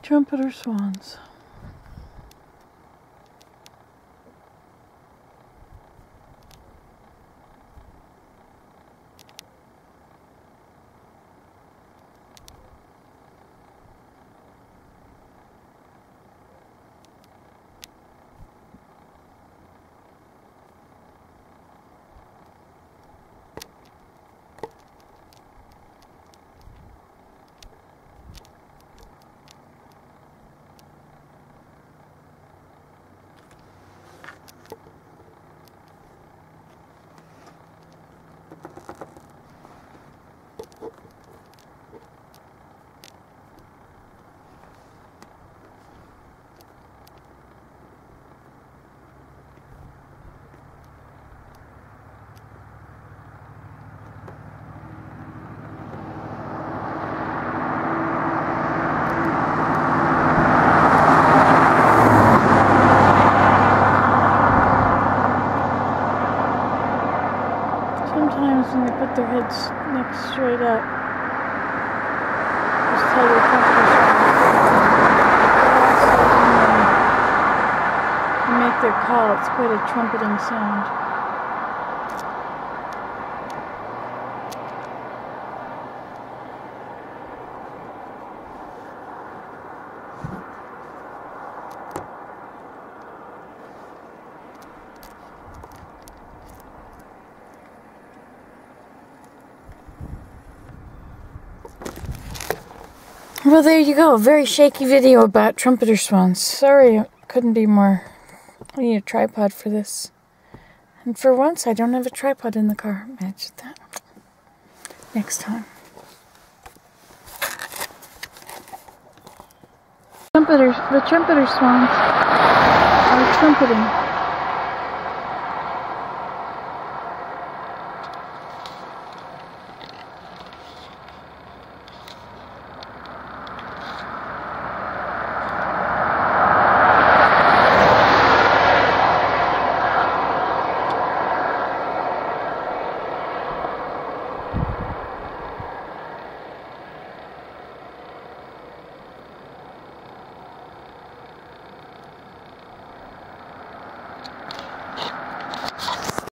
Trumpeter swans. Sometimes when they put their heads neck straight up, just tell your trumpeter swans. They make their call. It's quite a trumpeting sound. Well, there you go. A very shaky video about trumpeter swans. Sorry, it couldn't be more. I need a tripod for this. And for once, I don't have a tripod in the car. Imagine that. Next time. The trumpeter swans are trumpeting.